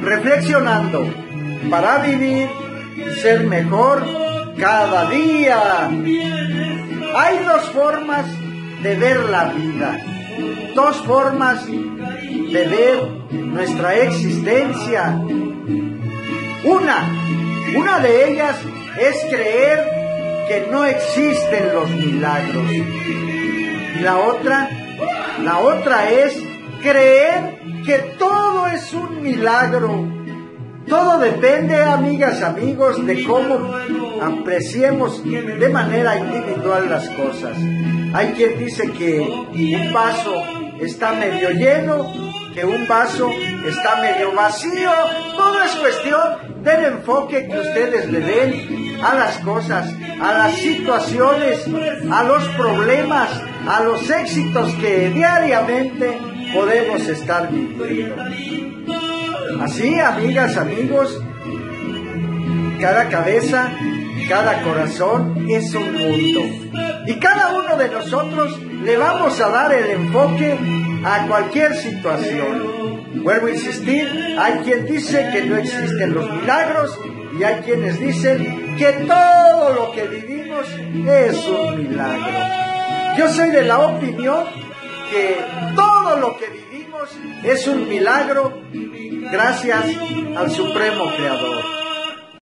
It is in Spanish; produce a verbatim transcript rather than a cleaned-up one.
reflexionando para vivir y ser mejor cada día. Hay dos formas de ver la vida, dos formas de ver nuestra existencia. Una, una de ellas es creer que no existen los milagros. Y la otra, la otra es creer que todo es un milagro. Todo depende, amigas, amigos, de cómo apreciemos de manera individual las cosas. Hay quien dice que un vaso está medio lleno, que un vaso está medio vacío. Todo es cuestión del enfoque que ustedes le den a las cosas, a las situaciones, a los problemas, a los éxitos que diariamente podemos estar viviendo. Así, amigas, amigos, cada cabeza, cada corazón es un mundo. Y cada uno de nosotros le vamos a dar el enfoque a cualquier situación. Vuelvo a insistir, hay quien dice que no existen los milagros y hay quienes dicen que todo lo que vivimos es un milagro. Yo soy de la opinión que todo lo que vivimos es un milagro gracias al Supremo Creador.